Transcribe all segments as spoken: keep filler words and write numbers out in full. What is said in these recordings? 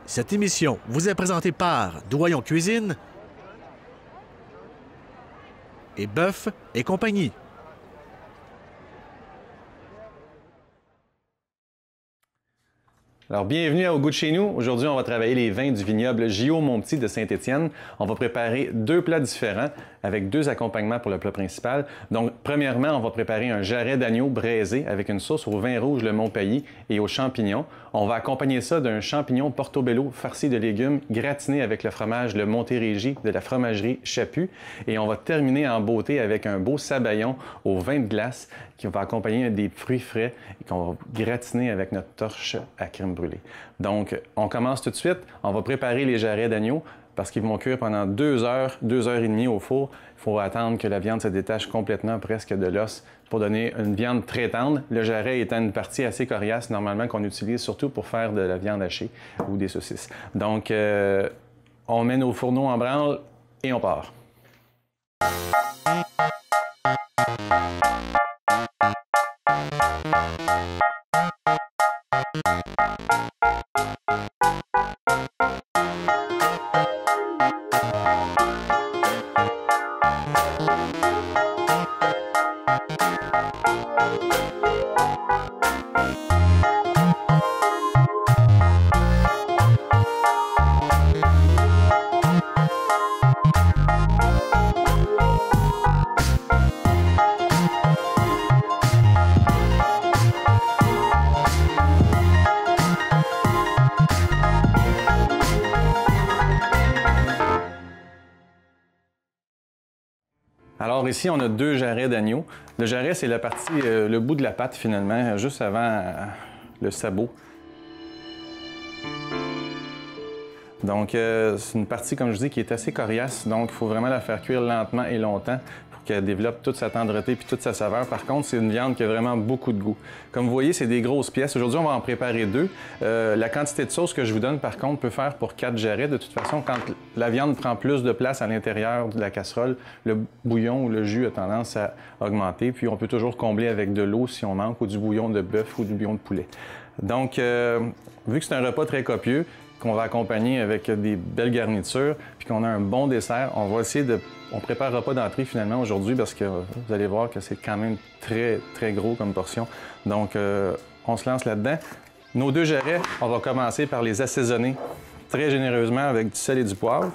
Cette émission vous est présentée par Doyon Cuisine et Bœuf et compagnie. Alors, bienvenue à Au goût de chez nous. Aujourd'hui, on va travailler les vins du vignoble J O Montpetit de Saint-Étienne. On va préparer deux plats différents avec deux accompagnements pour le plat principal. Donc, premièrement, on va préparer un jarret d'agneau braisé avec une sauce au vin rouge le Montpailly et aux champignons. On va accompagner ça d'un champignon portobello farci de légumes gratiné avec le fromage le Montérégie de la fromagerie Chaput. Et on va terminer en beauté avec un beau sabayon au vin de glace qui va accompagner des fruits frais et qu'on va gratiner avec notre torche à crème brûlée. Donc, on commence tout de suite. On va préparer les jarrets d'agneau parce qu'ils vont cuire pendant deux heures, deux heures et demie au four. Il faut attendre que la viande se détache complètement presque de l'os pour donner une viande très tendre. Le jarret étant une partie assez coriace, normalement, qu'on utilise surtout pour faire de la viande hachée ou des saucisses. Donc, euh, on met nos fourneaux en branle et on part. Alors ici, on a deux jarrets d'agneau. Le jarret, c'est la partie, euh, le bout de la pâte finalement, juste avant euh, le sabot. Donc euh, c'est une partie, comme je dis, qui est assez coriace, donc il faut vraiment la faire cuire lentement et longtemps pour qu'elle développe toute sa tendreté puis toute sa saveur. Par contre, c'est une viande qui a vraiment beaucoup de goût. Comme vous voyez, c'est des grosses pièces. Aujourd'hui, on va en préparer deux. Euh, la quantité de sauce que je vous donne, par contre, peut faire pour quatre jarrets. De toute façon, quand la viande prend plus de place à l'intérieur de la casserole, le bouillon ou le jus a tendance à augmenter. Puis on peut toujours combler avec de l'eau si on manque, ou du bouillon de bœuf ou du bouillon de poulet. Donc, euh, vu que c'est un repas très copieux, qu'on va accompagner avec des belles garnitures, puis qu'on a un bon dessert, on va essayer de... On ne préparera pas d'entrée finalement aujourd'hui parce que vous allez voir que c'est quand même très, très gros comme portion. Donc, euh, on se lance là-dedans. Nos deux jarrets, on va commencer par les assaisonner très généreusement avec du sel et du poivre.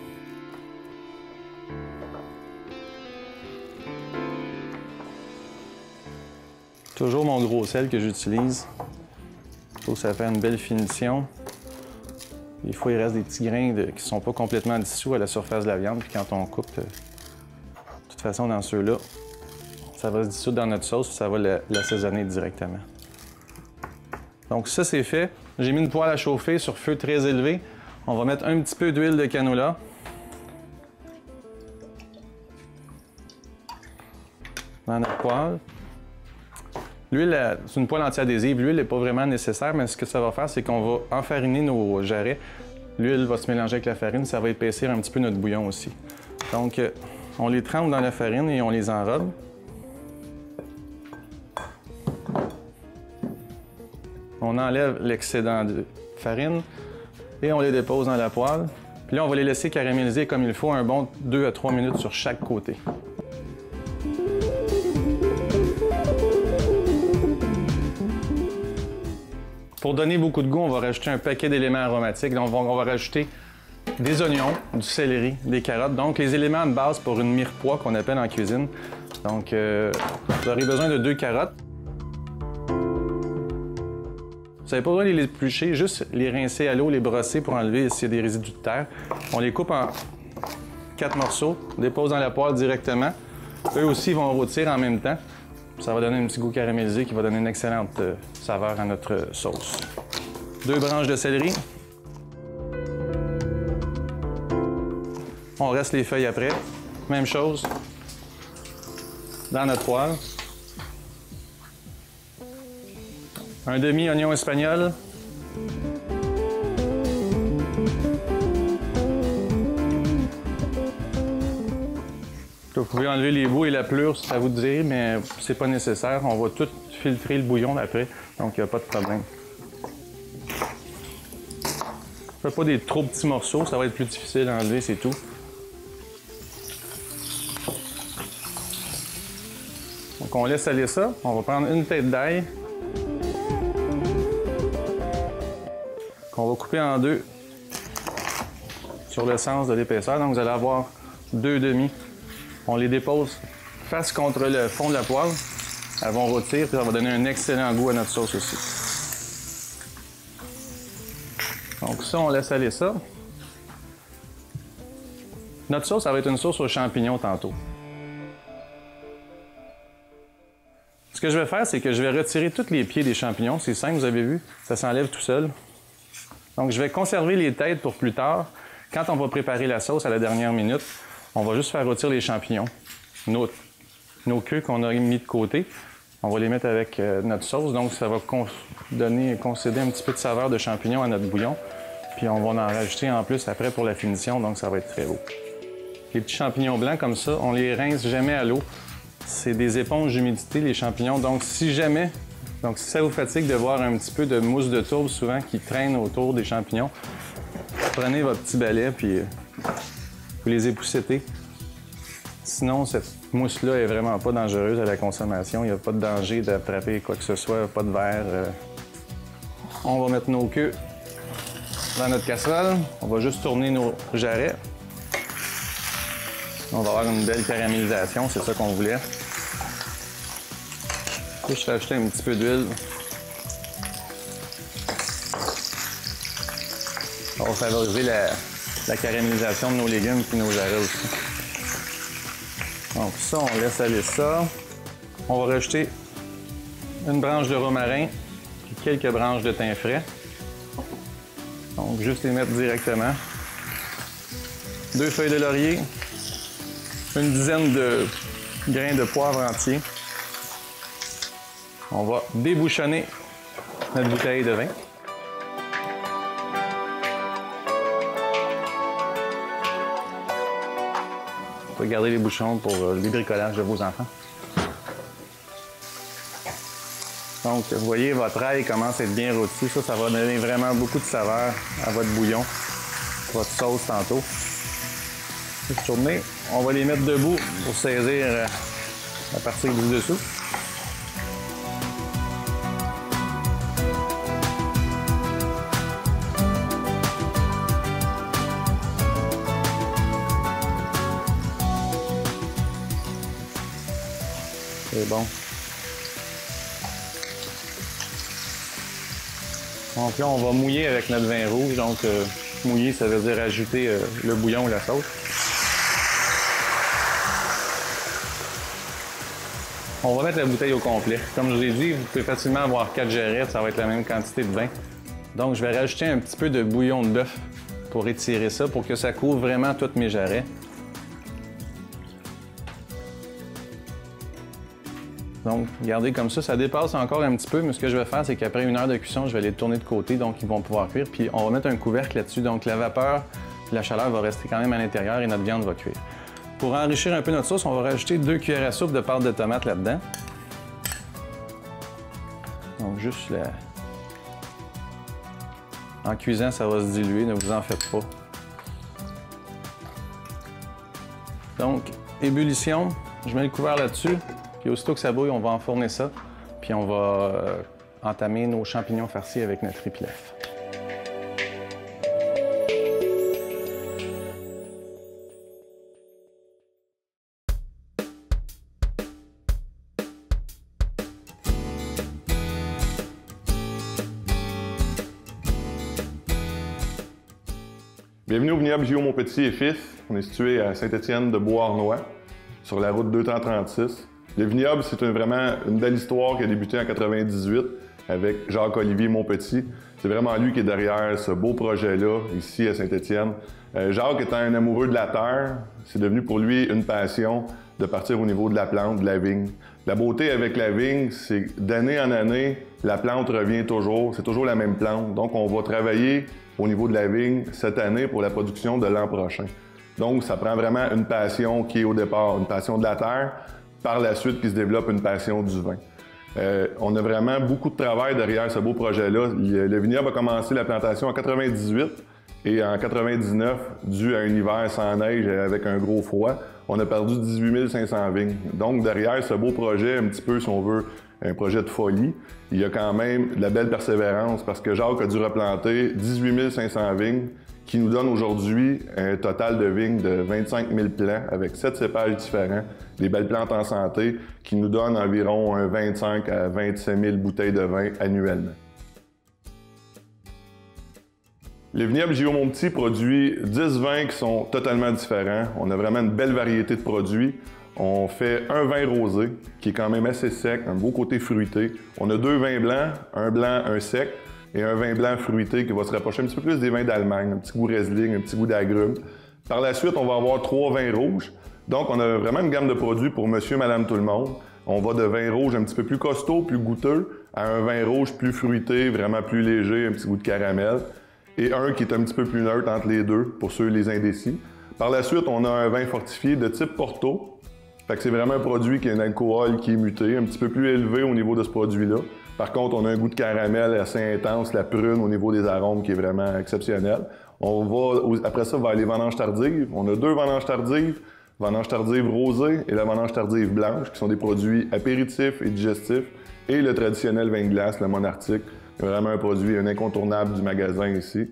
Toujours mon gros sel que j'utilise. Il faut que ça fasse une belle finition. Des fois, il reste des petits grains de, qui ne sont pas complètement dissous à la surface de la viande. Puis quand on coupe, euh, de toute façon, dans ceux-là, ça va se dissoudre dans notre sauce, puis ça va l'assaisonner directement. Donc ça, c'est fait. J'ai mis une poêle à chauffer sur feu très élevé. On va mettre un petit peu d'huile de canola. Dans notre poêle. L'huile, c'est une poêle anti-adhésive. L'huile n'est pas vraiment nécessaire, mais ce que ça va faire, c'est qu'on va enfariner nos jarrets. L'huile va se mélanger avec la farine, ça va épaissir un petit peu notre bouillon aussi. Donc, on les trempe dans la farine et on les enrobe. On enlève l'excédent de farine et on les dépose dans la poêle. Puis là, on va les laisser caraméliser comme il faut, un bon deux à trois minutes sur chaque côté. Pour donner beaucoup de goût, on va rajouter un paquet d'éléments aromatiques. Donc, on va rajouter des oignons, du céleri, des carottes. Donc, les éléments de base pour une mirepoix qu'on appelle en cuisine. Donc, euh, vous aurez besoin de deux carottes. Vous n'avez pas besoin de les éplucher, juste les rincer à l'eau, les brosser pour enlever s'il y a des résidus de terre. On les coupe en quatre morceaux, on dépose dans la poêle directement. Eux aussi vont rôtir en même temps. Ça va donner un petit goût caramélisé qui va donner une excellente euh, saveur à notre sauce. Deux branches de céleri. On reste les feuilles après. Même chose. Dans notre poêle. Un demi-oignon espagnol. Vous pouvez enlever les bouts et la pelure, c'est à vous de dire, mais c'est pas nécessaire. On va tout filtrer le bouillon après, donc il n'y a pas de problème. fais pas des trop petits morceaux, ça va être plus difficile à enlever, c'est tout. Donc on laisse aller ça. On va prendre une tête d'ail qu'on va couper en deux sur le sens de l'épaisseur. Donc vous allez avoir deux demi. On les dépose face contre le fond de la poêle. Elles vont rôtir, puis ça va donner un excellent goût à notre sauce aussi. Donc ça, on laisse aller ça. Notre sauce, ça va être une sauce aux champignons tantôt. Ce que je vais faire, c'est que je vais retirer tous les pieds des champignons. C'est simple, vous avez vu, ça s'enlève tout seul. Donc je vais conserver les têtes pour plus tard. Quand on va préparer la sauce à la dernière minute, on va juste faire rôtir les champignons. Nos, nos queues qu'on a mis de côté, on va les mettre avec euh, notre sauce. Donc ça va con donner, concéder un petit peu de saveur de champignons à notre bouillon. Puis on va en rajouter en plus après pour la finition, donc ça va être très beau. Les petits champignons blancs comme ça, on les rince jamais à l'eau. C'est des éponges d'humidité, les champignons. Donc si jamais, donc si ça vous fatigue de voir un petit peu de mousse de tourbe souvent qui traîne autour des champignons, prenez votre petit balai puis vous les époussez. Sinon, cette mousse-là est vraiment pas dangereuse à la consommation. Il n'y a pas de danger d'attraper quoi que ce soit, pas de verre. On va mettre nos queues dans notre casserole. On va juste tourner nos jarrets. On va avoir une belle caramélisation, c'est ça qu'on voulait. Juste rajouter un petit peu d'huile. On va favoriser la, la caramélisation de nos légumes et nos jarrets aussi. Donc ça, on laisse aller ça. On va rajouter une branche de romarin et quelques branches de thym frais. Donc juste les mettre directement. Deux feuilles de laurier. Une dizaine de grains de poivre entiers. On va débouchonner notre bouteille de vin. On peut garder les bouchons pour le bricolage de vos enfants. Donc, vous voyez, votre ail commence à être bien rôti. Ça, ça va donner vraiment beaucoup de saveur à votre bouillon, votre sauce tantôt. Tourner. On va les mettre debout pour saisir la partie du dessous. C'est bon. Donc là, on va mouiller avec notre vin rouge. Donc, euh, mouiller, ça veut dire ajouter euh, le bouillon ou la sauce. On va mettre la bouteille au complet. Comme je vous ai dit, vous pouvez facilement avoir quatre jarrets, ça va être la même quantité de vin. Donc, je vais rajouter un petit peu de bouillon de bœuf pour étirer ça, pour que ça couvre vraiment tous mes jarrets. Donc, regardez comme ça, ça dépasse encore un petit peu, mais ce que je vais faire, c'est qu'après une heure de cuisson, je vais les tourner de côté, donc ils vont pouvoir cuire. Puis on va mettre un couvercle là-dessus, donc la vapeur, la chaleur va rester quand même à l'intérieur et notre viande va cuire. Pour enrichir un peu notre sauce, on va rajouter deux cuillères à soupe de pâte de tomate là-dedans. Donc juste la... En cuisant, ça va se diluer, ne vous en faites pas. Donc, ébullition, je mets le couvert là-dessus, puis aussitôt que ça bouille, on va enfourner ça, puis on va euh, entamer nos champignons farcis avec notre riz pilaf. Bienvenue au vignoble Gio Montpetit et Fils. On est situé à Saint-Étienne-de-Bois-Arnois, sur la route deux cent trente-six. Le vignoble, c'est une, vraiment une belle histoire qui a débuté en quatre-vingt-dix-huit avec Jacques-Olivier Montpetit. C'est vraiment lui qui est derrière ce beau projet-là, ici à Saint-Étienne. Euh, Jacques étant un amoureux de la terre, c'est devenu pour lui une passion de partir au niveau de la plante, de la vigne. La beauté avec la vigne, c'est d'année en année, la plante revient toujours, c'est toujours la même plante. Donc, on va travailler au niveau de la vigne cette année pour la production de l'an prochain. Donc, ça prend vraiment une passion qui est au départ, une passion de la terre, par la suite qui se développe une passion du vin. Euh, on a vraiment beaucoup de travail derrière ce beau projet-là. Le vignoble a commencé la plantation en quatre-vingt-dix-huit Et en quatre-vingt-dix-neuf, dû à un hiver sans neige et avec un gros froid, on a perdu dix-huit mille cinq cents vignes. Donc derrière ce beau projet, un petit peu, si on veut, un projet de folie, il y a quand même de la belle persévérance parce que Jacques a dû replanter dix-huit mille cinq cents vignes qui nous donne aujourd'hui un total de vignes de vingt-cinq mille plants avec sept cépages différents, des belles plantes en santé qui nous donnent environ un vingt-cinq à vingt-sept mille bouteilles de vin annuellement. Le vignoble J O Mon-Petit produit dix vins qui sont totalement différents. On a vraiment une belle variété de produits. On fait un vin rosé qui est quand même assez sec, un beau côté fruité. On a deux vins blancs, un blanc, un sec, et un vin blanc fruité qui va se rapprocher un petit peu plus des vins d'Allemagne, un petit goût Riesling, un petit goût d'agrumes. Par la suite, on va avoir trois vins rouges. Donc, on a vraiment une gamme de produits pour monsieur, madame, tout le monde. On va de vin rouge un petit peu plus costaud, plus goûteux, à un vin rouge plus fruité, vraiment plus léger, un petit goût de caramel. Et un qui est un petit peu plus neutre entre les deux, pour ceux les indécis. Par la suite, on a un vin fortifié de type Porto. Fait que c'est vraiment un produit qui a un alcool qui est muté, un petit peu plus élevé au niveau de ce produit-là. Par contre, on a un goût de caramel assez intense, la prune au niveau des arômes qui est vraiment exceptionnel. On va, après ça, vers les vendanges tardives. On a deux vendanges tardives, vendange tardive rosée et la vendange tardive blanche, qui sont des produits apéritifs et digestifs. Et le traditionnel vin de glace, le Monarctique, vraiment un produit, un incontournable du magasin ici.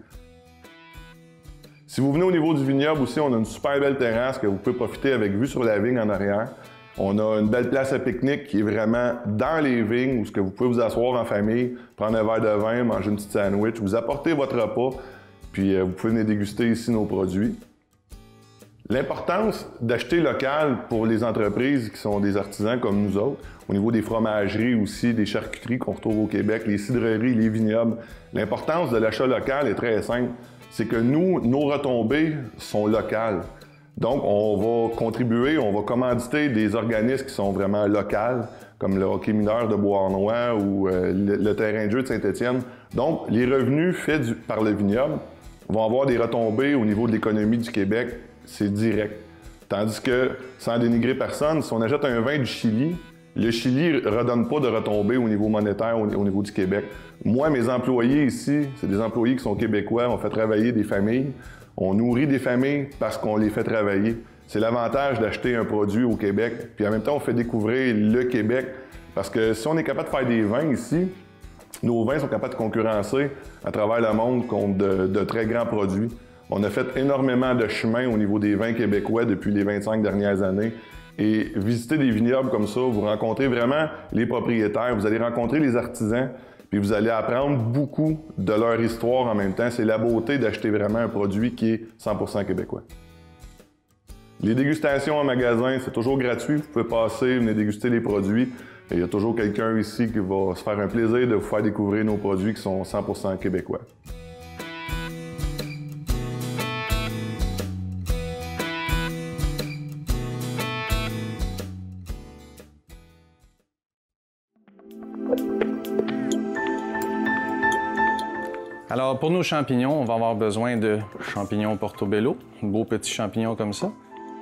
Si vous venez au niveau du vignoble aussi, on a une super belle terrasse que vous pouvez profiter avec vue sur la vigne en arrière. On a une belle place à pique-nique qui est vraiment dans les vignes où ce que vous pouvez vous asseoir en famille, prendre un verre de vin, manger une petite sandwich, vous apporter votre repas, puis vous pouvez venir déguster ici nos produits. L'importance d'acheter local pour les entreprises qui sont des artisans comme nous autres, au niveau des fromageries aussi, des charcuteries qu'on retrouve au Québec, les cidreries, les vignobles, l'importance de l'achat local est très simple. C'est que nous, nos retombées sont locales. Donc, on va contribuer, on va commanditer des organismes qui sont vraiment locaux, comme le hockey mineur de Beauharnois ou euh, le, le terrain de jeu de Saint-Étienne. Donc, les revenus faits du, par le vignoble vont avoir des retombées au niveau de l'économie du Québec. C'est direct. Tandis que, sans dénigrer personne, si on achète un vin du Chili, le Chili ne redonne pas de retombées au niveau monétaire, au, au niveau du Québec. Moi, mes employés ici, c'est des employés qui sont québécois, on fait travailler des familles, on nourrit des familles parce qu'on les fait travailler. C'est l'avantage d'acheter un produit au Québec. Puis en même temps, on fait découvrir le Québec parce que si on est capable de faire des vins ici, nos vins sont capables de concurrencer à travers le monde contre de, de très grands produits. On a fait énormément de chemin au niveau des vins québécois depuis les vingt-cinq dernières années. Et visiter des vignobles comme ça, vous rencontrez vraiment les propriétaires, vous allez rencontrer les artisans, puis vous allez apprendre beaucoup de leur histoire en même temps. C'est la beauté d'acheter vraiment un produit qui est cent pour cent québécois. Les dégustations en magasin, c'est toujours gratuit. Vous pouvez passer, venir déguster les produits. Et il y a toujours quelqu'un ici qui va se faire un plaisir de vous faire découvrir nos produits qui sont cent pour cent québécois. Alors, pour nos champignons, on va avoir besoin de champignons portobello, un beau petit champignon comme ça.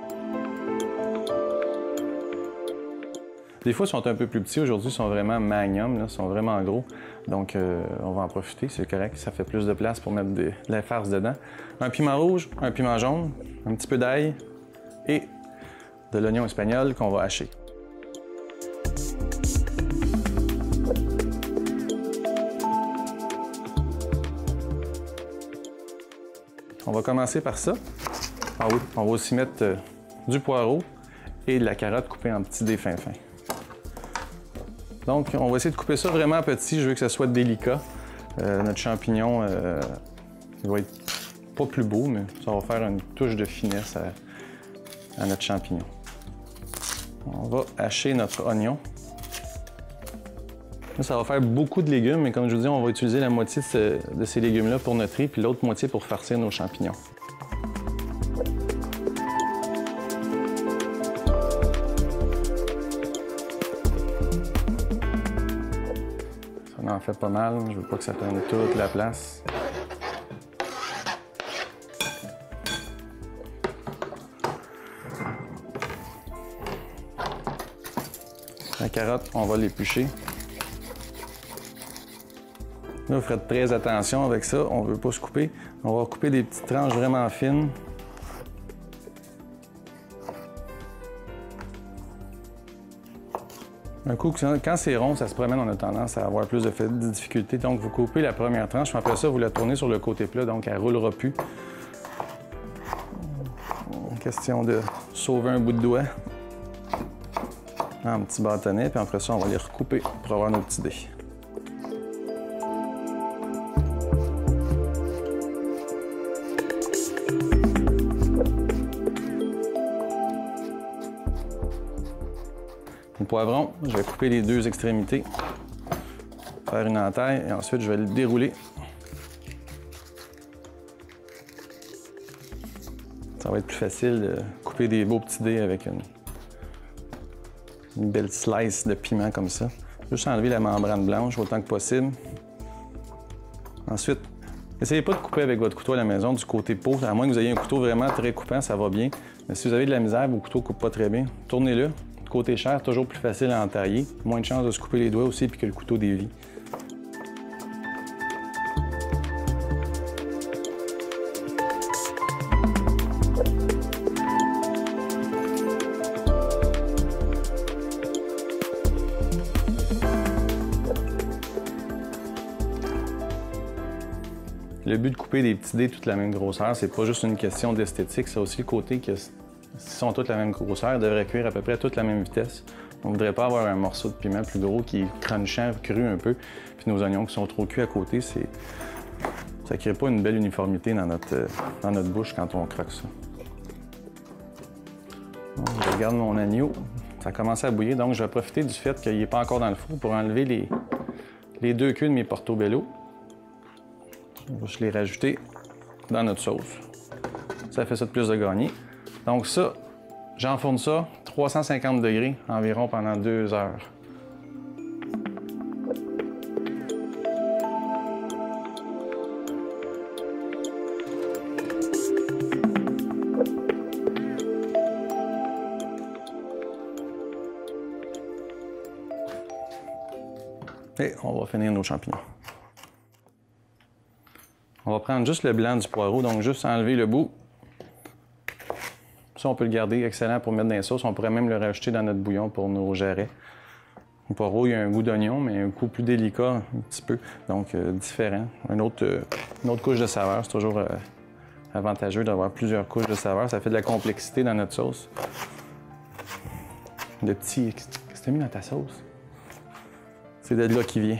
Des fois, ils sont un peu plus petits. Aujourd'hui, ils sont vraiment magnum, là, ils sont vraiment gros. Donc, euh, on va en profiter, c'est correct. Ça fait plus de place pour mettre de, de la farce dedans. Un piment rouge, un piment jaune, un petit peu d'ail et de l'oignon espagnol qu'on va hacher. On va commencer par ça. Ah oui, on va aussi mettre euh, du poireau et de la carotte coupée en petits dés fins fins. Donc, on va essayer de couper ça vraiment petit. Je veux que ça soit délicat. Euh, notre champignon, euh, il va être pas plus beau, mais ça va faire une touche de finesse à, à notre champignon. On va hacher notre oignon. Là, ça va faire beaucoup de légumes, mais comme je vous dis, on va utiliser la moitié de, ce, de ces légumes-là pour notre riz, puis l'autre moitié pour farcir nos champignons. Ça en fait pas mal, je veux pas que ça prenne toute la place. La carotte, on va l'éplucher. Là, vous ferez très attention avec ça, on ne veut pas se couper. On va couper des petites tranches vraiment fines. Un coup, quand c'est rond, ça se promène, on a tendance à avoir plus de difficultés. Donc, vous coupez la première tranche, puis après ça, vous la tournez sur le côté plat, donc elle ne roulera plus. Question de sauver un bout de doigt. Un petit bâtonnet, puis après ça, on va les recouper pour avoir nos petits dés. Le poivron, je vais couper les deux extrémités, faire une entaille et ensuite je vais le dérouler. Ça va être plus facile de couper des beaux petits dés avec une, une belle slice de piment comme ça. Juste enlever la membrane blanche autant que possible. Ensuite, essayez pas de couper avec votre couteau à la maison du côté peau, à moins que vous ayez un couteau vraiment très coupant, ça va bien. Mais si vous avez de la misère, vos couteaux ne coupent pas très bien, tournez-le. Côté chair, toujours plus facile à entailler. Moins de chances de se couper les doigts aussi puis que le couteau dévie. Le but de couper des petits dés toute la même grosseur, c'est pas juste une question d'esthétique, c'est aussi le côté que s'ils sont toutes la même grosseur, ils devraient cuire à peu près à toute la même vitesse. On ne voudrait pas avoir un morceau de piment plus gros qui est crunchant, cru un peu, puis nos oignons qui sont trop cuits à côté, c'est... ça ne crée pas une belle uniformité dans notre, dans notre bouche quand on croque ça. Bon, je regarde mon agneau, ça a commencé à bouillir, donc je vais profiter du fait qu'il n'est pas encore dans le four pour enlever les, les deux queues de mes portobello. On va juste les rajouter dans notre sauce. Ça fait ça de plus de gagner. Donc ça, j'enfourne ça trois cent cinquante degrés environ pendant deux heures. Et on va finir nos champignons. On va prendre juste le blanc du poireau, donc juste enlever le bout. Ça, on peut le garder excellent pour mettre dans les sauces. On pourrait même le rajouter dans notre bouillon pour nos jarrets. Le poireau, il y a un goût d'oignon, mais un goût plus délicat, un petit peu, donc euh, différent. Un autre, euh, une autre couche de saveur, c'est toujours euh, avantageux d'avoir plusieurs couches de saveur. Ça fait de la complexité dans notre sauce. Le petit... Qu'est-ce que tu as mis dans ta sauce? C'est de là qu'il vient.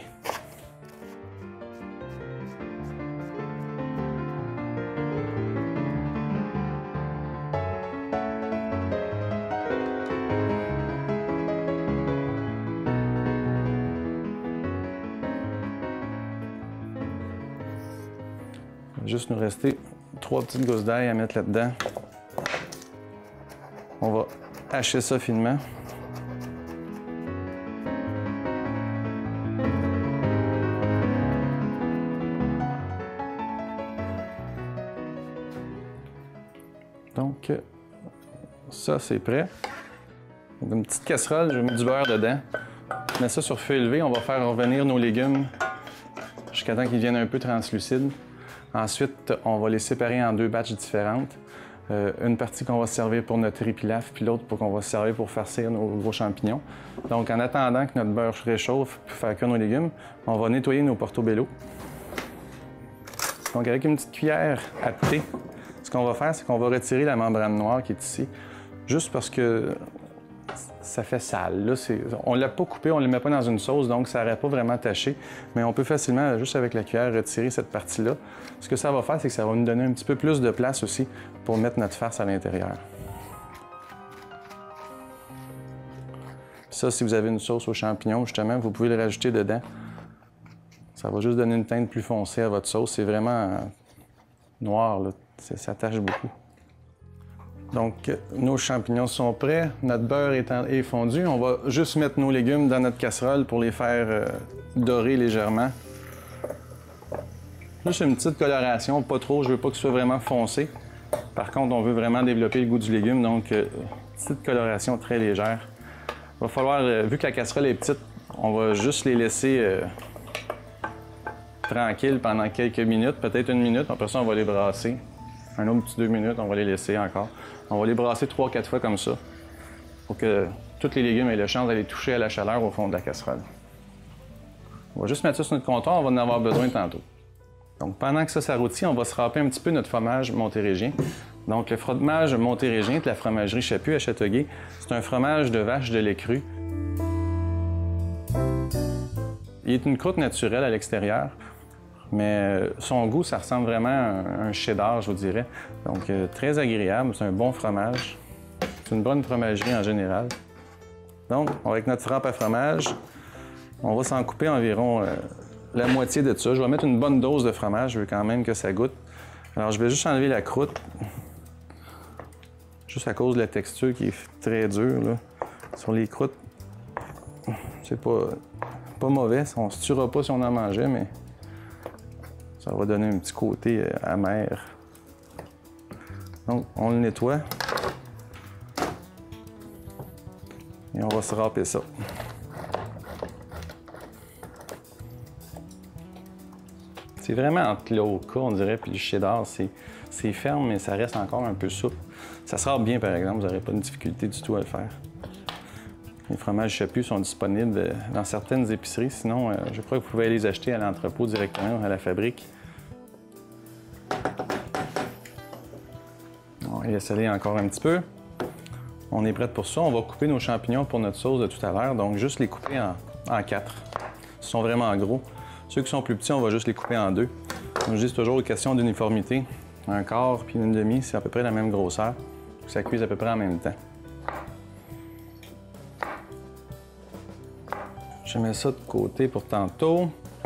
Il va juste nous rester trois petites gousses d'ail à mettre là-dedans. On va hacher ça finement. Donc, ça, c'est prêt. Donc, une petite casserole, je vais mettre du beurre dedans. Je mets ça sur feu élevé. On va faire revenir nos légumes jusqu'à temps qu'ils deviennent un peu translucides. Ensuite, on va les séparer en deux batches différentes. Euh, une partie qu'on va servir pour notre riz pilaf, puis l'autre pour qu'on va servir pour farcir nos gros champignons. Donc, en attendant que notre beurre se réchauffe pour faire cuire nos légumes, on va nettoyer nos portobello. Donc, avec une petite cuillère à thé, ce qu'on va faire, c'est qu'on va retirer la membrane noire qui est ici, juste parce que ça fait sale. Là, on ne l'a pas coupé, on ne le met pas dans une sauce, donc ça n'aurait pas vraiment taché. Mais on peut facilement, juste avec la cuillère, retirer cette partie-là. Ce que ça va faire, c'est que ça va nous donner un petit peu plus de place aussi pour mettre notre farce à l'intérieur. Ça, si vous avez une sauce aux champignons, justement, vous pouvez le rajouter dedans. Ça va juste donner une teinte plus foncée à votre sauce. C'est vraiment noir, là. Ça tache beaucoup. Donc, nos champignons sont prêts. Notre beurre est, en, est fondu. On va juste mettre nos légumes dans notre casserole pour les faire euh, dorer légèrement. Juste une petite coloration, pas trop. Je veux pas que ce soit vraiment foncé. Par contre, on veut vraiment développer le goût du légume, donc euh, petite coloration très légère. Il va falloir, euh, vu que la casserole est petite, on va juste les laisser euh, tranquille pendant quelques minutes, peut-être une minute. Après ça, on va les brasser. Un autre petit deux minutes, on va les laisser encore. On va les brasser trois, quatre fois comme ça pour que tous les légumes aient la chance d'aller toucher à la chaleur au fond de la casserole. On va juste mettre ça sur notre comptoir, on va en avoir besoin tantôt. Donc pendant que ça, ça rôtit, on va se râper un petit peu notre fromage montéréggien. Donc le fromage montéréggien de la fromagerie Chaput à Châteauguay, c'est un fromage de vache de lait cru. Il est une croûte naturelle à l'extérieur, mais son goût, ça ressemble vraiment à un cheddar, je vous dirais. Donc euh, très agréable, c'est un bon fromage. C'est une bonne fromagerie en général. Donc, avec notre râpe à fromage, on va s'en couper environ euh, la moitié de ça. Je vais mettre une bonne dose de fromage, je veux quand même que ça goûte. Alors, je vais juste enlever la croûte, juste à cause de la texture qui est très dure là. Sur les croûtes. C'est pas, pas mauvais, on se tuera pas si on en mangeait, mais ça va donner un petit côté euh, amer. Donc, on le nettoie. Et on va se râper ça. C'est vraiment entre l'Oka, on dirait, puis le cheddar. C'est ferme, mais ça reste encore un peu souple. Ça se râpe bien, par exemple, vous n'aurez pas de difficulté du tout à le faire. Les fromages Chaput sont disponibles dans certaines épiceries. Sinon, euh, je crois que vous pouvez aller les acheter à l'entrepôt directement, à la fabrique. On va laisser aller encore un petit peu. On est prêt pour ça. On va couper nos champignons pour notre sauce de tout à l'heure. Donc, juste les couper en, en quatre. Ils sont vraiment gros. Ceux qui sont plus petits, on va juste les couper en deux. Comme je dis, c'est toujours une question d'uniformité. Un quart puis une demi, c'est à peu près la même grosseur. Ça cuise à peu près en même temps. Je mets ça de côté pour tantôt.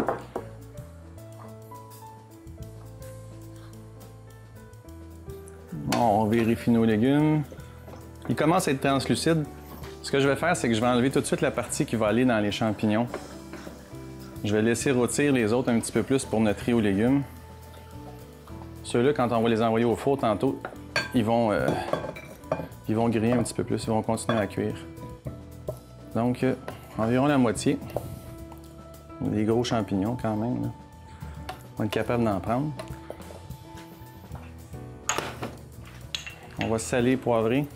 Bon, on vérifie nos légumes. Ils commencent à être translucides. Ce que je vais faire, c'est que je vais enlever tout de suite la partie qui va aller dans les champignons. Je vais laisser rôtir les autres un petit peu plus pour notre riz aux légumes. Ceux-là, quand on va les envoyer au four tantôt, ils vont, euh, ils vont griller un petit peu plus, ils vont continuer à cuire. Donc, euh, environ la moitié. Des gros champignons quand même, là. On va être capable d'en prendre. On va saler, poivrer.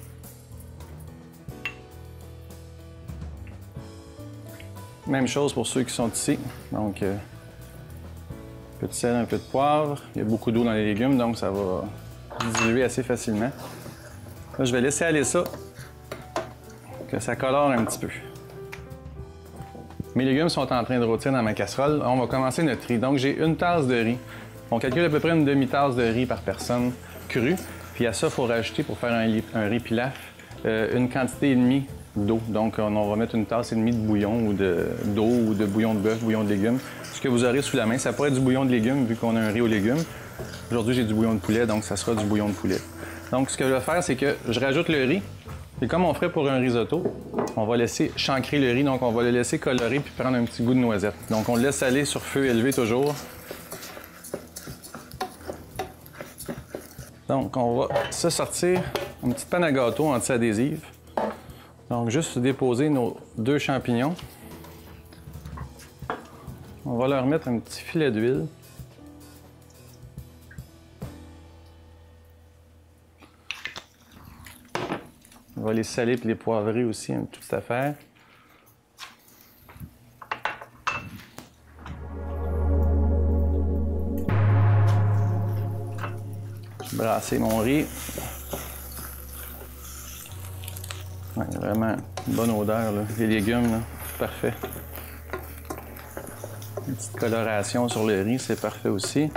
Même chose pour ceux qui sont ici. Donc, euh, un peu de sel, un peu de poivre. Il y a beaucoup d'eau dans les légumes, donc ça va diluer assez facilement. Là, je vais laisser aller ça, que ça colore un petit peu. Mes légumes sont en train de rôtir dans ma casserole. On va commencer notre riz. Donc, j'ai une tasse de riz. On calcule à peu près une demi-tasse de riz par personne cru. Puis à ça, il faut rajouter, pour faire un, un riz pilaf, euh, une quantité et demie d'eau. Donc, on va mettre une tasse et demie de bouillon ou d'eau ou de bouillon de bœuf, bouillon de légumes. Ce que vous aurez sous la main, ça pourrait être du bouillon de légumes vu qu'on a un riz aux légumes. Aujourd'hui, j'ai du bouillon de poulet, donc ça sera du bouillon de poulet. Donc, ce que je vais faire, c'est que je rajoute le riz. Et comme on ferait pour un risotto, on va laisser chancrer le riz, donc on va le laisser colorer puis prendre un petit goût de noisette. Donc, on le laisse aller sur feu élevé toujours. Donc, on va se sortir une petite panne à gâteau anti-adhésive. Donc, juste déposer nos deux champignons. On va leur mettre un petit filet d'huile. On va les saler et les poivrer aussi, une toute affaire. Brasser mon riz. Ouais, vraiment une bonne odeur, là. Les légumes, là, parfait. Une petite coloration sur le riz, c'est parfait aussi.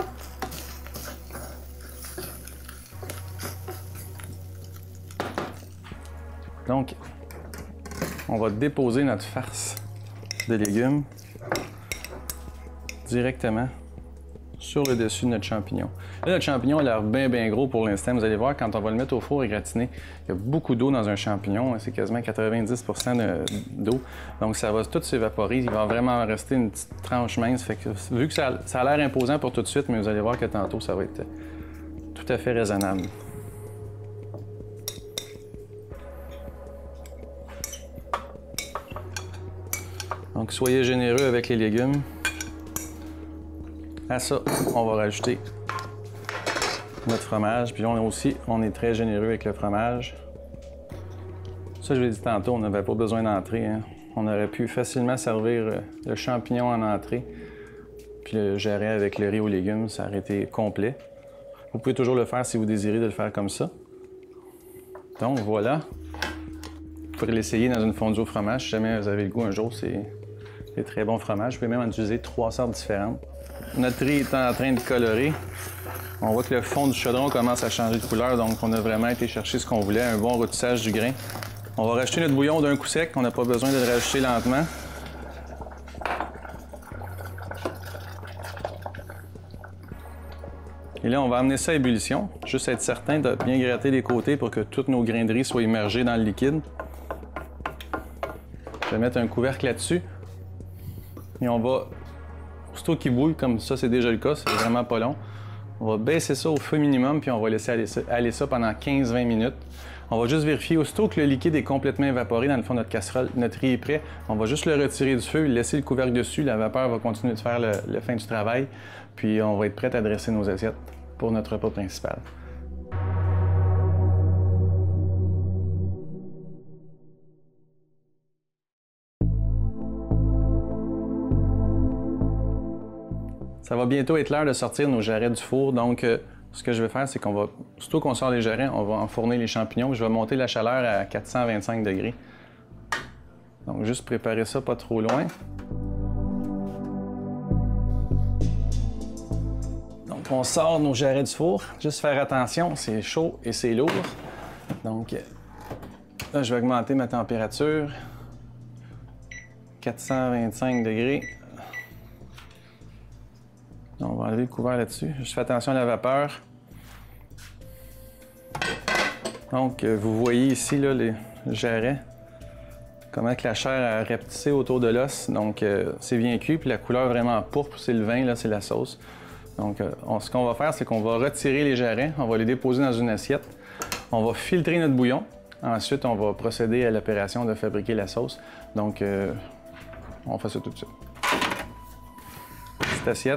Donc, on va déposer notre farce de légumes directement sur le dessus de notre champignon. Là, notre champignon a l'air bien, bien gros pour l'instant. Vous allez voir, quand on va le mettre au four et gratiner, il y a beaucoup d'eau dans un champignon. C'est quasiment quatre-vingt-dix pour cent d'eau. Donc, ça va tout s'évaporer. Il va vraiment rester une petite tranche mince. Fait que, vu que ça, ça a l'air imposant pour tout de suite, mais vous allez voir que tantôt, ça va être tout à fait raisonnable. Donc, soyez généreux avec les légumes. À ça, on va rajouter notre fromage. Puis on est aussi, on est très généreux avec le fromage. Ça, je l'ai dit tantôt, on n'avait pas besoin d'entrée. Hein. On aurait pu facilement servir le champignon en entrée, puis le jarret avec le riz aux légumes, ça aurait été complet. Vous pouvez toujours le faire si vous désirez de le faire comme ça. Donc voilà. Vous pourrez l'essayer dans une fondue au fromage si jamais vous avez le goût un jour. C'est des très bons fromages. Vous pouvez même en utiliser trois sortes différentes. Notre riz est en train de colorer. On voit que le fond du chaudron commence à changer de couleur, donc on a vraiment été chercher ce qu'on voulait, un bon rôtissage du grain. On va rajouter notre bouillon d'un coup sec, on n'a pas besoin de le rajouter lentement. Et là, on va amener ça à ébullition, juste être certain de bien gratter les côtés pour que tous nos grains de riz soient immergés dans le liquide. Je vais mettre un couvercle là-dessus. Et on va, aussitôt qu'il bouille, comme ça c'est déjà le cas, c'est vraiment pas long, on va baisser ça au feu minimum puis on va laisser aller ça, aller ça pendant quinze à vingt minutes. On va juste vérifier, aussitôt que le liquide est complètement évaporé dans le fond de notre casserole, notre riz est prêt, on va juste le retirer du feu, laisser le couvercle dessus, la vapeur va continuer de faire le, le fin du travail, puis on va être prêt à dresser nos assiettes pour notre repas principal. Ça va bientôt être l'heure de sortir nos jarrets du four, donc euh, ce que je vais faire, c'est qu'on va, surtout qu'on sort les jarrets, on va enfourner les champignons. Je vais monter la chaleur à quatre cent vingt-cinq degrés. Donc juste préparer ça pas trop loin. Donc on sort nos jarrets du four. Juste faire attention, c'est chaud et c'est lourd. Donc là, je vais augmenter ma température. quatre cent vingt-cinq degrés. On va enlever le couvert là-dessus. Je fais attention à la vapeur. Donc, vous voyez ici là, les jarrets, comment que la chair a rapetissé autour de l'os. Donc, euh, c'est bien cuit. Puis la couleur vraiment pourpre, c'est le vin, là, c'est la sauce. Donc, euh, on, ce qu'on va faire, c'est qu'on va retirer les jarrets. On va les déposer dans une assiette. On va filtrer notre bouillon. Ensuite, on va procéder à l'opération de fabriquer la sauce. Donc, euh, on fait ça tout de suite. Petite assiette.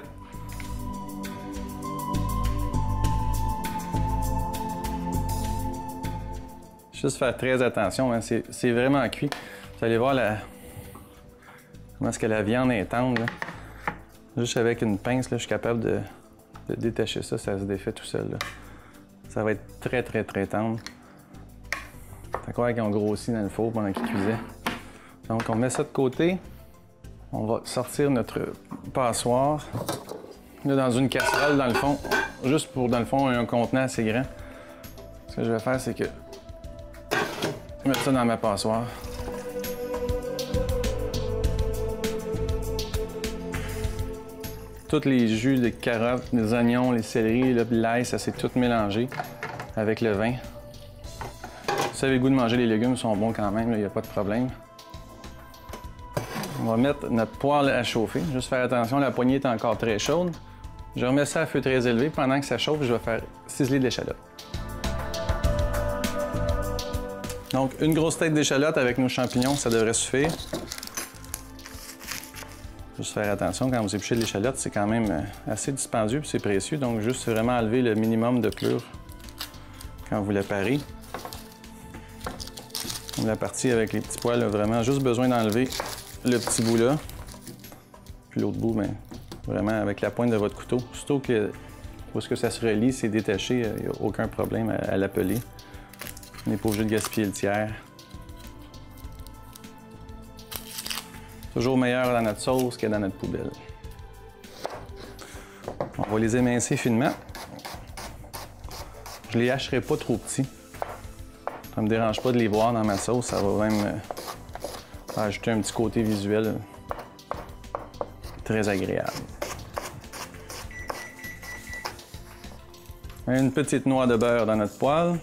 Juste faire très attention, hein. C'est vraiment cuit. Vous allez voir la... comment est-ce que la viande est tendre. Là. Juste avec une pince, là, je suis capable de... de détacher ça, ça se défait tout seul. Là. Ça va être très très très tendre. C'est quoi qu'ils ont grossi dans le four pendant qu'ils cuisaient. Donc on met ça de côté. On va sortir notre passoire. Là, dans une casserole, dans le fond, juste pour, dans le fond, un contenant assez grand. Ce que je vais faire, c'est que je vais mettre ça dans ma passoire. Tous les jus de carottes, les oignons, les céleris, l'ail, ça s'est tout mélangé avec le vin. Si vous avez le goût de manger les légumes, ils sont bons quand même, il n'y a pas de problème. On va mettre notre poêle à chauffer. Juste faire attention, la poignée est encore très chaude. Je remets ça à feu très élevé. Pendant que ça chauffe, je vais faire ciseler de l'échalote. Donc, une grosse tête d'échalote avec nos champignons, ça devrait suffire. Juste faire attention, quand vous épluchez de l'échalote, c'est quand même assez dispendieux et c'est précieux. Donc, juste vraiment enlever le minimum de pelure quand vous la parez. La partie avec les petits poils a vraiment juste besoin d'enlever le petit bout là. Puis l'autre bout, bien, vraiment avec la pointe de votre couteau. Surtout que où est-ce que ça se relie, c'est détaché, il n'y a aucun problème à, à l'appeler. On n'est pas obligé de gaspiller le tiers. Toujours meilleur dans notre sauce que dans notre poubelle. On va les émincer finement. Je les hacherai pas trop petits. Ça me dérange pas de les voir dans ma sauce, ça va même euh, ajouter un petit côté visuel très agréable. Une petite noix de beurre dans notre poêle.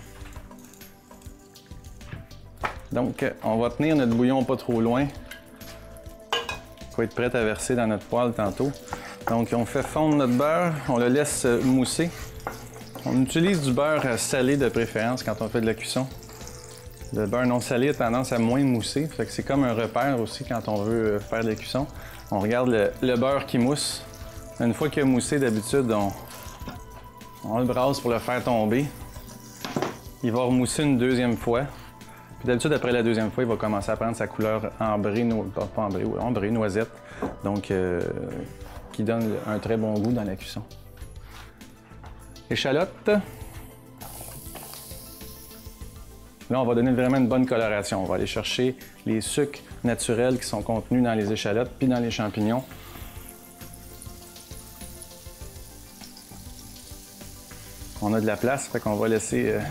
Donc, on va tenir notre bouillon pas trop loin pour être prêt à verser dans notre poêle tantôt. Donc, on fait fondre notre beurre, on le laisse mousser. On utilise du beurre salé de préférence quand on fait de la cuisson. Le beurre non salé a tendance à moins mousser, fait que c'est comme un repère aussi quand on veut faire de la cuisson. On regarde le, le beurre qui mousse, Une fois qu'il a moussé, d'habitude, on, on le brasse pour le faire tomber. Il va remousser une deuxième fois. Puis d'habitude, après la deuxième fois, il va commencer à prendre sa couleur ambrée, no... pas ambrée, ouais, ambrée, noisette. Donc, euh, qui donne un très bon goût dans la cuisson. Échalote. Là, on va donner vraiment une bonne coloration. On va aller chercher les sucres naturels qui sont contenus dans les échalotes puis dans les champignons. On a de la place, fait qu'on va laisser euh,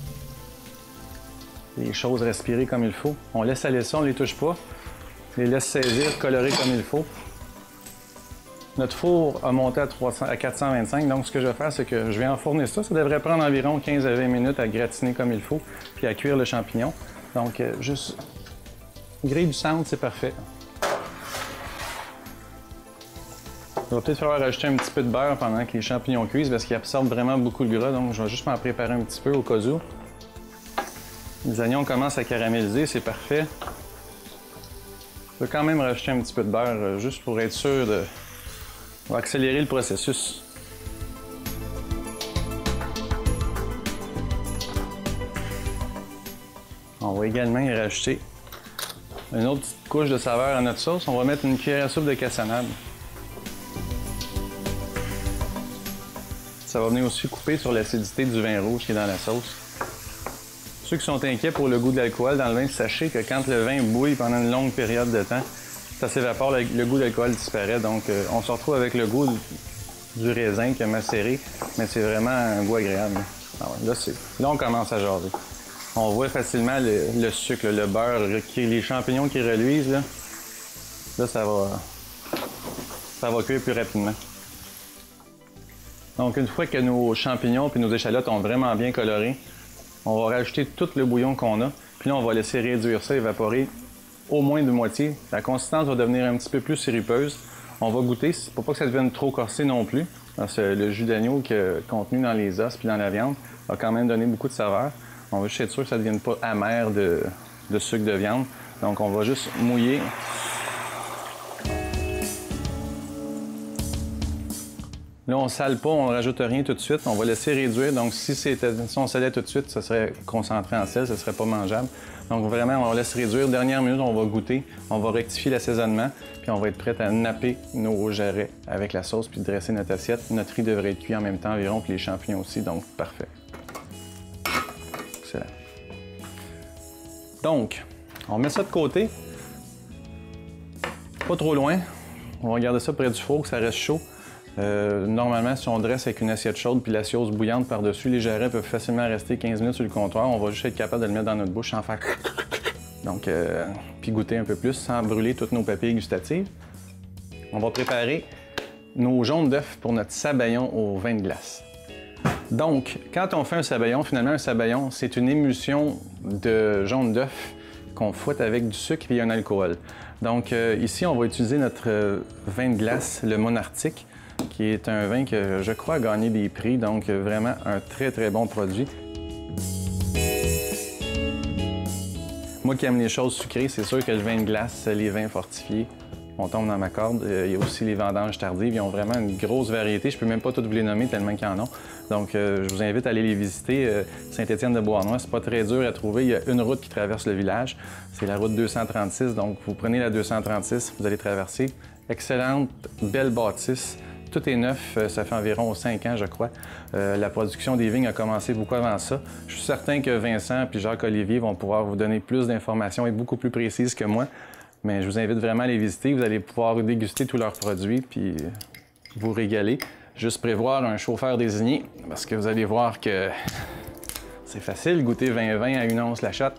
les choses respirer comme il faut. On laisse aller ça, on ne les touche pas. On les laisse saisir, colorer comme il faut. Notre four a monté à, trois cents, à quatre cent vingt-cinq, donc ce que je vais faire, c'est que je vais enfourner ça. Ça devrait prendre environ quinze à vingt minutes à gratiner comme il faut, puis à cuire le champignon. Donc, euh, juste grille du centre, c'est parfait. Il va peut-être falloir rajouter un petit peu de beurre pendant que les champignons cuisent parce qu'ils absorbent vraiment beaucoup le gras, donc je vais juste m'en préparer un petit peu au cas où. Les oignons commencent à caraméliser, c'est parfait. Je vais quand même rajouter un petit peu de beurre juste pour être sûr de... On va accélérer le processus. On va également y rajouter une autre petite couche de saveur à notre sauce. On va mettre une cuillère à soupe de cassonade. Ça va venir aussi couper sur l'acidité du vin rouge qui est dans la sauce. Ceux qui sont inquiets pour le goût de l'alcool dans le vin, sachez que quand le vin bouille pendant une longue période de temps, ça s'évapore, le, le goût d'alcool disparaît. Donc, euh, on se retrouve avec le goût du, du raisin qui a macéré, mais c'est vraiment un goût agréable. Ah ouais, là, là, on commence à jaser. On voit facilement le, le sucre, le beurre, qui, les champignons qui reluisent. Là, là ça, va, ça va cuire plus rapidement. Donc, une fois que nos champignons et nos échalotes ont vraiment bien coloré, on va rajouter tout le bouillon qu'on a. Puis là, on va laisser réduire ça, évaporer au moins de moitié. La consistance va devenir un petit peu plus sirupeuse. On va goûter, pour pas que ça devienne trop corsé non plus. Parce que le jus d'agneau contenu dans les os puis dans la viande va quand même donner beaucoup de saveur. On va juste être sûr que ça ne devienne pas amer de, de sucre de viande. Donc, on va juste mouiller. Là, on ne sale pas, on ne rajoute rien tout de suite. On va laisser réduire. Donc, si, si on salait tout de suite, ça serait concentré en sel, ça ne serait pas mangeable. Donc, vraiment, on laisse réduire. Dernière minute, on va goûter. On va rectifier l'assaisonnement. Puis, on va être prêt à napper nos jarrets avec la sauce puis dresser notre assiette. Notre riz devrait être cuit en même temps environ, puis les champignons aussi. Donc, parfait. Excellent. Donc, on met ça de côté. Pas trop loin. On va garder ça près du four, que ça reste chaud. Euh, normalement, si on dresse avec une assiette chaude puis la sauce bouillante par-dessus, les jarrets peuvent facilement rester quinze minutes sur le comptoir. On va juste être capable de le mettre dans notre bouche sans faire... Donc, euh, puis goûter un peu plus sans brûler toutes nos papilles gustatives. On va préparer nos jaunes d'œufs pour notre sabayon au vin de glace. Donc, quand on fait un sabayon, finalement, un sabayon, c'est une émulsion de jaune d'œuf qu'on fouette avec du sucre et un alcool. Donc, euh, ici, on va utiliser notre euh, vin de glace, le Monarctique, qui est un vin que je crois a gagné des prix, donc euh, vraiment un très, très bon produit. Moi qui aime les choses sucrées, c'est sûr que le vin de glace, les vins fortifiés, on tombe dans ma corde. Il y a aussi les vendanges tardives. Ils ont vraiment une grosse variété. Je ne peux même pas toutes vous les nommer tellement qu'il y en a. Donc, euh, je vous invite à aller les visiter. Euh, Saint-Étienne-de-Beauharnois, c'est pas très dur à trouver. Il y a une route qui traverse le village. C'est la route deux cent trente-six. Donc, vous prenez la deux cent trente-six, vous allez traverser. Excellente, belle bâtisse. Tout est neuf. Ça fait environ cinq ans, je crois. Euh, la production des vignes a commencé beaucoup avant ça. Je suis certain que Vincent et Jacques-Olivier vont pouvoir vous donner plus d'informations et beaucoup plus précises que moi. Mais je vous invite vraiment à les visiter. Vous allez pouvoir déguster tous leurs produits puis vous régaler. Juste prévoir un chauffeur désigné parce que vous allez voir que c'est facile goûter vingt vingt à une once la shot.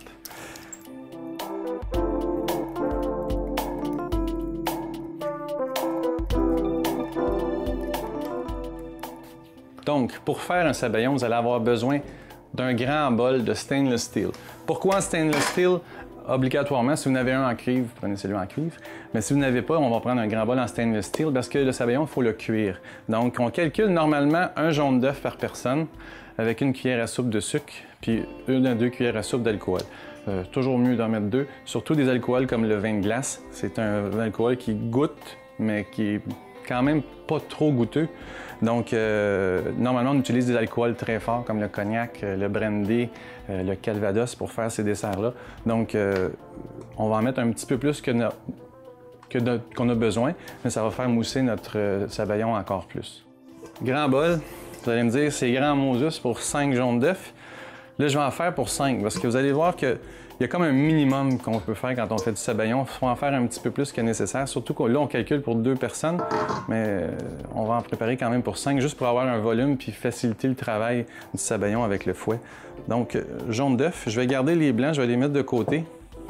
Donc, pour faire un sabayon, vous allez avoir besoin d'un grand bol de stainless steel. Pourquoi stainless steel? Obligatoirement, si vous en avez un en cuivre, prenez celui en cuivre. Mais si vous n'avez pas, on va prendre un grand bol en stainless steel parce que le sabayon, il faut le cuire. Donc, on calcule normalement un jaune d'œuf par personne avec une cuillère à soupe de sucre puis une à deux cuillères à soupe d'alcool. Euh, toujours mieux d'en mettre deux, surtout des alcools comme le vin de glace. C'est un alcool qui goûte, mais qui est quand même pas trop goûteux. Donc, euh, normalement, on utilise des alcools très forts comme le cognac, le brandy, euh, le calvados pour faire ces desserts-là. Donc, euh, on va en mettre un petit peu plus que no- que no- qu'on a besoin, mais ça va faire mousser notre euh, sabayon encore plus. Grand bol, vous allez me dire, c'est grand Moses pour cinq jaunes d'œufs. Là, je vais en faire pour cinq parce que vous allez voir qu'il y a comme un minimum qu'on peut faire quand on fait du sabayon. Il faut en faire un petit peu plus que nécessaire, surtout que là, on calcule pour deux personnes, mais on va en préparer quand même pour cinq, juste pour avoir un volume puis faciliter le travail du sabayon avec le fouet. Donc, jaune d'œuf, je vais garder les blancs, je vais les mettre de côté.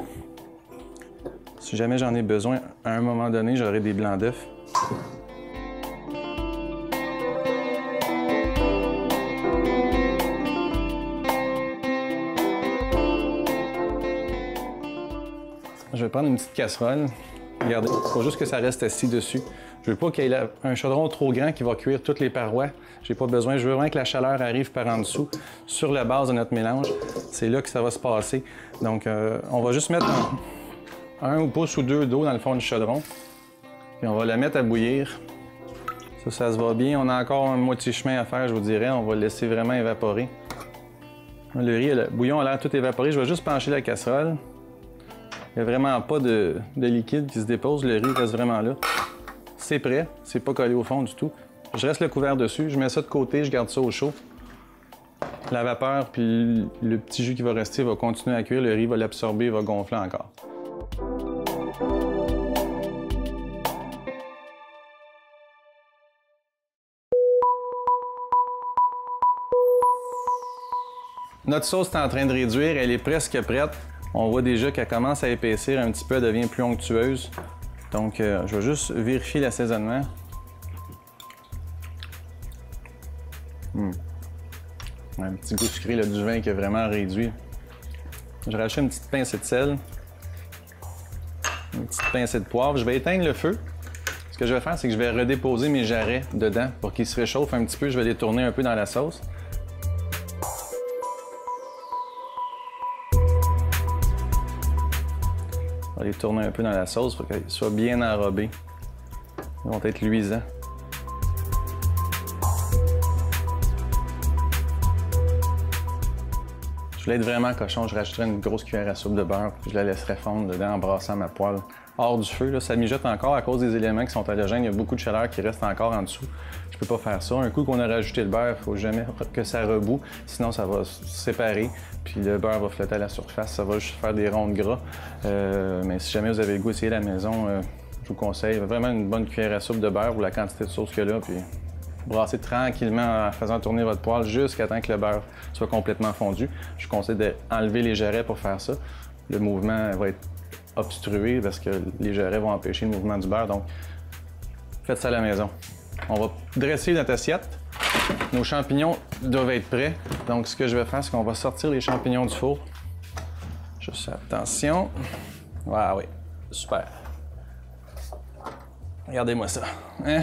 Si jamais j'en ai besoin, à un moment donné, j'aurai des blancs d'œufs. Je vais prendre une petite casserole. Regardez, il faut juste que ça reste assis dessus. Je veux pas qu'il y ait un chaudron trop grand qui va cuire toutes les parois. J'ai pas besoin. Je veux vraiment que la chaleur arrive par en dessous, sur la base de notre mélange. C'est là que ça va se passer. Donc, euh, on va juste mettre un, un pouce ou deux d'eau dans le fond du chaudron. Puis on va la mettre à bouillir. Ça, ça se va bien. On a encore un moitié chemin à faire, je vous dirais. On va le laisser vraiment évaporer. Le riz, le bouillon a l'air tout évaporé. Je vais juste pencher la casserole. Il n'y a vraiment pas de, de liquide qui se dépose, le riz reste vraiment là. C'est prêt, c'est pas collé au fond du tout. Je reste le couvert dessus, je mets ça de côté, je garde ça au chaud. La vapeur puis le petit jus qui va rester va continuer à cuire, le riz va l'absorber, va gonfler encore. Notre sauce est en train de réduire, elle est presque prête. On voit déjà qu'elle commence à épaissir un petit peu, elle devient plus onctueuse. Donc, euh, je vais juste vérifier l'assaisonnement. Mmh. Un petit goût sucré là, du vin qui est vraiment réduit. Je rajoute une petite pincée de sel, une petite pincée de poivre. Je vais éteindre le feu. Ce que je vais faire, c'est que je vais redéposer mes jarrets dedans pour qu'ils se réchauffent un petit peu. Je vais les tourner un peu dans la sauce. On va les tourner un peu dans la sauce pour qu'ils soient bien enrobés. Ils vont être luisants. Je voulais être vraiment cochon, je rajouterais une grosse cuillère à soupe de beurre, puis je la laisserais fondre dedans en brassant ma poêle hors du feu. Là, ça mijote encore à cause des éléments qui sont halogènes. Il y a beaucoup de chaleur qui reste encore en dessous. Je peux pas faire ça. Un coup qu'on a rajouté le beurre, il faut jamais que ça reboue, sinon ça va se séparer, puis le beurre va flotter à la surface. Ça va juste faire des ronds de gras. Euh, mais si jamais vous avez le goût d'essayer à la maison, euh, je vous conseille vraiment une bonne cuillère à soupe de beurre ou la quantité de sauce qu'il y a là, puis brassez tranquillement en faisant tourner votre poêle jusqu'à temps que le beurre soit complètement fondu. Je vous conseille d'enlever les jarrets pour faire ça. Le mouvement va être obstrué parce que les jarrets vont empêcher le mouvement du beurre. Donc, faites ça à la maison. On va dresser notre assiette. Nos champignons doivent être prêts. Donc, ce que je vais faire, c'est qu'on va sortir les champignons du four. Juste attention. Ah oui, super. Regardez-moi ça. Hein?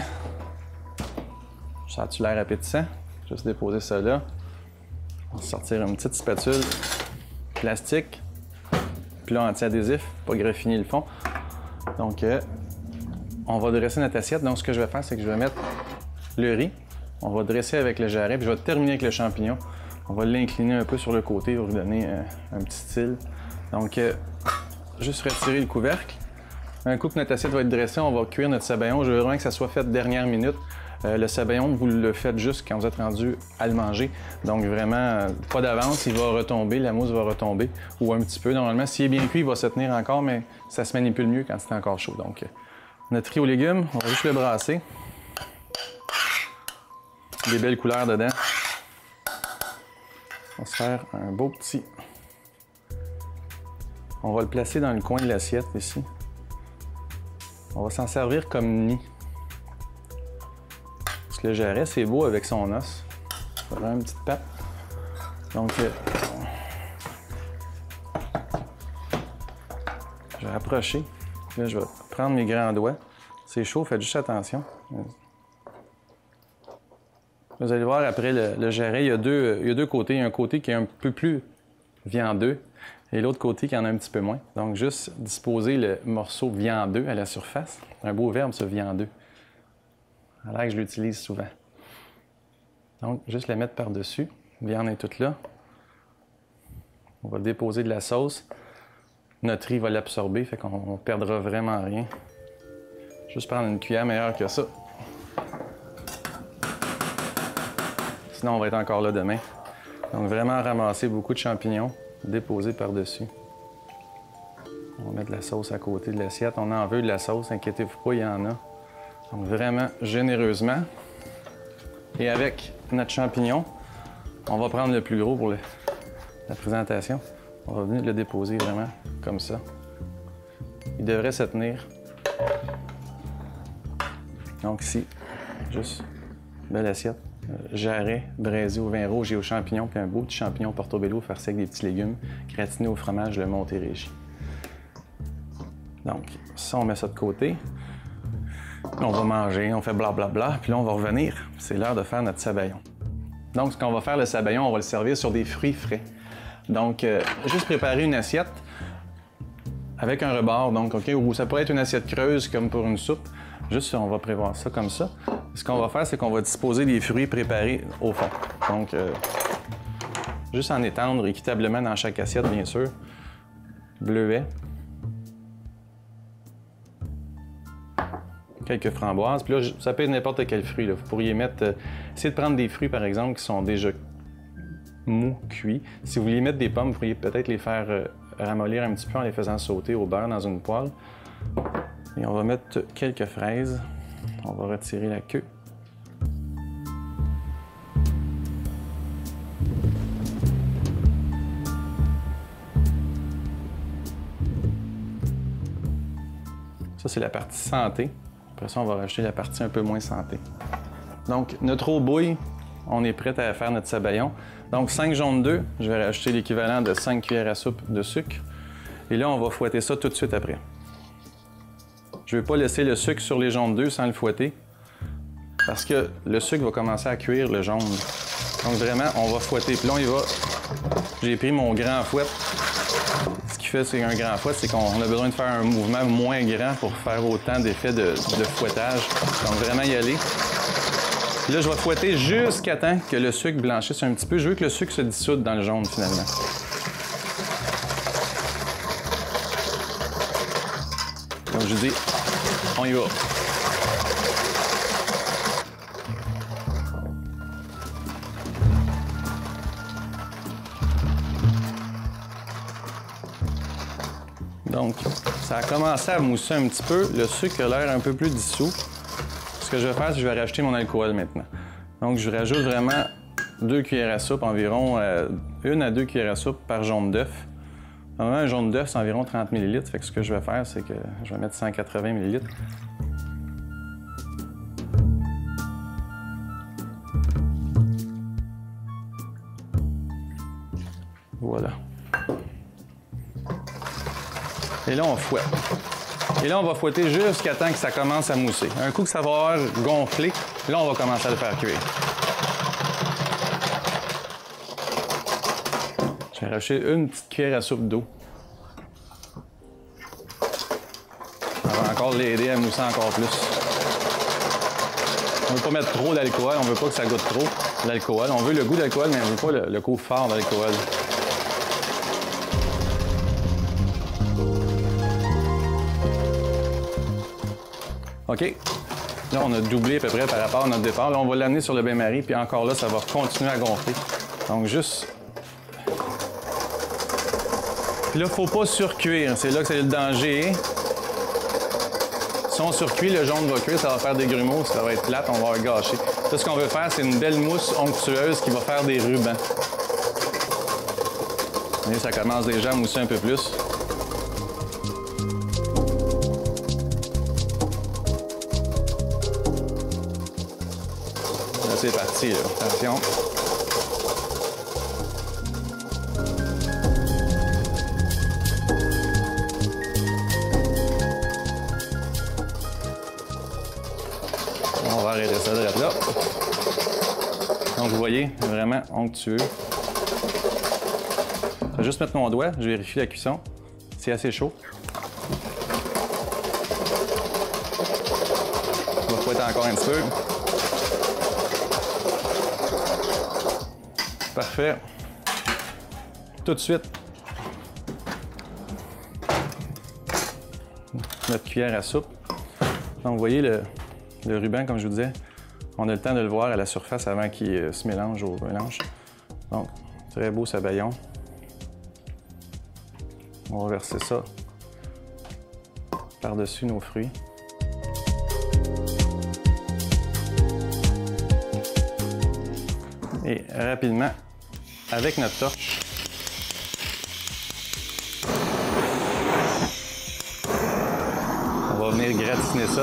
Ça a-tu l'air appétissant? Juste déposer ça là. On va sortir une petite spatule plastique. Plat anti-adhésif, pas graffiner le fond. Donc, euh, on va dresser notre assiette. Donc, ce que je vais faire, c'est que je vais mettre le riz. On va dresser avec le jarret, puis je vais terminer avec le champignon. On va l'incliner un peu sur le côté pour lui donner euh, un petit style. Donc, euh, juste retirer le couvercle. Un coup que notre assiette va être dressée, on va cuire notre sabayon. Je veux vraiment que ça soit fait dernière minute. Euh, le sabayon, vous le faites juste quand vous êtes rendu à le manger. Donc vraiment, euh, pas d'avance, il va retomber, la mousse va retomber, ou un petit peu. Normalement, s'il est bien cuit, il va se tenir encore, mais ça se manipule mieux quand c'est encore chaud. Donc, euh, notre riz aux légumes, on va juste le brasser. Des belles couleurs dedans. On va se faire un beau petit... On va le placer dans le coin de l'assiette, ici. On va s'en servir comme nid. Parce que le jarret, c'est beau avec son os. Ça va une petite patte. Donc, euh, je vais approcher. Là, je vais prendre mes grands doigts. C'est chaud, faites juste attention. Vous allez voir après le, le jarret, il y, a deux, il y a deux côtés. Il y a un côté qui est un peu plus viandeux et l'autre côté qui en a un petit peu moins. Donc, juste disposer le morceau viandeux à la surface. Un beau verbe, ça, viandeux. À l'air que je l'utilise souvent. Donc, juste la mettre par-dessus. La viande est toute là. On va déposer de la sauce. Notre riz va l'absorber, fait qu'on ne perdra vraiment rien. Juste prendre une cuillère meilleure que ça. Sinon, on va être encore là demain. Donc, vraiment ramasser beaucoup de champignons, déposer par-dessus. On va mettre de la sauce à côté de l'assiette. On en veut de la sauce, inquiétez-vous pas, il y en a. Donc, vraiment généreusement. Et avec notre champignon, on va prendre le plus gros pour le, la présentation. On va venir le déposer vraiment comme ça. Il devrait se tenir. Donc ici, juste belle assiette. Jarret braisé au vin rouge et aux champignons, puis un beau petit champignon portobello farci avec des petits légumes, gratiné au fromage, le Montérégie. Donc, ça, on met ça de côté. Là, on va manger, on fait blablabla, puis là, on va revenir. C'est l'heure de faire notre sabayon. Donc, ce qu'on va faire, le sabayon, on va le servir sur des fruits frais. Donc, euh, juste préparer une assiette avec un rebord, donc, OK, ou ça pourrait être une assiette creuse comme pour une soupe. Juste, on va prévoir ça comme ça. Ce qu'on va faire, c'est qu'on va disposer des fruits préparés au fond. Donc, euh, juste en étendre équitablement dans chaque assiette, bien sûr. Bleuets. Quelques framboises. Puis là, ça peut être n'importe quel fruit. Là. Vous pourriez mettre... Euh, essayez de prendre des fruits, par exemple, qui sont déjà mous, cuits. Si vous vouliez mettre des pommes, vous pourriez peut-être les faire euh, ramollir un petit peu en les faisant sauter au beurre dans une poêle. Et on va mettre quelques fraises. On va retirer la queue. Ça, c'est la partie santé. Après ça, on va rajouter la partie un peu moins santé. Donc, notre eau bouille. On est prêt à faire notre sabayon. Donc, cinq jaunes d'œufs. Je vais rajouter l'équivalent de cinq cuillères à soupe de sucre. Et là, on va fouetter ça tout de suite après. Je ne vais pas laisser le sucre sur les jaunes d'œufs sans le fouetter parce que le sucre va commencer à cuire le jaune. Donc vraiment, on va fouetter. Puis là, on y va. J'ai pris mon grand fouet. Ce qui fait, c'est un grand fouet, c'est qu'on a besoin de faire un mouvement moins grand pour faire autant d'effet de, de fouettage. Donc vraiment y aller. Puis là, je vais fouetter jusqu'à temps que le sucre blanchisse un petit peu. Je veux que le sucre se dissoude dans le jaune finalement. Donc je dis, on y va. Donc, ça a commencé à mousser un petit peu. Le sucre a l'air un peu plus dissous. Ce que je vais faire, c'est que je vais rajouter mon alcool maintenant. Donc, je rajoute vraiment deux cuillères à soupe, environ euh, une à deux cuillères à soupe par jaune d'œuf. Normalement, un jaune d'œuf, c'est environ trente millilitres. Fait que ce que je vais faire, c'est que je vais mettre cent quatre-vingts millilitres. Voilà. Et là, on fouette. Et là, on va fouetter jusqu'à temps que ça commence à mousser. Un coup que ça va avoir gonflé, là, on va commencer à le faire cuire. Je vais rajouter une petite cuillère à soupe d'eau. On va encore l'aider à mousser encore plus. On ne veut pas mettre trop d'alcool, on ne veut pas que ça goûte trop l'alcool. On veut le goût d'alcool, mais on ne veut pas le, le goût fort d'alcool. OK. Là, on a doublé à peu près par rapport à notre départ. Là, on va l'amener sur le bain-marie, puis encore là, ça va continuer à gonfler. Donc, juste... Puis là, il ne faut pas surcuire. C'est là que c'est le danger. Si on surcuit, le jaune va cuire, ça va faire des grumeaux, ça va être plate, on va gâcher. Là, ce qu'on veut faire, c'est une belle mousse onctueuse qui va faire des rubans. Vous voyez, ça commence déjà à mousser un peu plus. Là, c'est parti, là. Attention. On va arrêter ça de là. Donc, vous voyez, vraiment onctueux. Je vais juste mettre mon doigt, je vérifie la cuisson. C'est assez chaud. Je vais fouette encore un petit peu. Parfait. Tout de suite, notre cuillère à soupe. Donc, vous voyez le, le ruban, comme je vous disais, on a le temps de le voir à la surface avant qu'il euh, se mélange au mélange. Donc, très beau sabayon. On va verser ça par-dessus nos fruits. Et rapidement, avec notre torche, on va venir gratiner ça.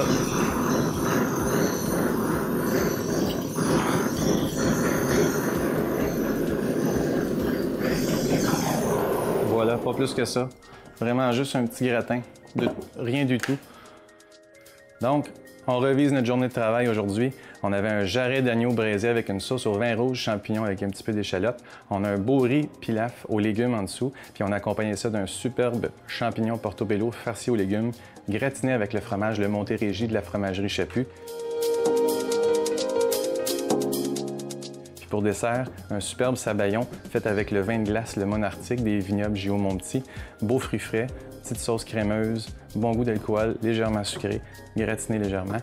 Voilà, pas plus que ça. Vraiment juste un petit gratin, de rien du tout. Donc, on revise notre journée de travail aujourd'hui. On avait un jarret d'agneau braisé avec une sauce au vin rouge, champignons avec un petit peu d'échalote. On a un beau riz pilaf aux légumes en dessous. Puis on a accompagné ça d'un superbe champignon portobello farci aux légumes, gratiné avec le fromage Le Montérégie de la fromagerie Chaput. Puis pour dessert, un superbe sabayon fait avec le vin de glace Le Monarctique des vignobles J O Montpetit. Beaux fruits frais, petite sauce crémeuse, bon goût d'alcool, légèrement sucré, gratiné légèrement.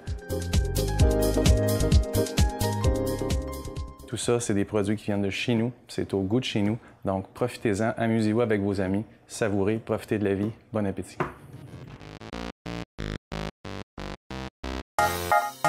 Tout ça, c'est des produits qui viennent de chez nous, c'est au goût de chez nous. Donc profitez-en, amusez-vous avec vos amis, savourez, profitez de la vie. Bon appétit!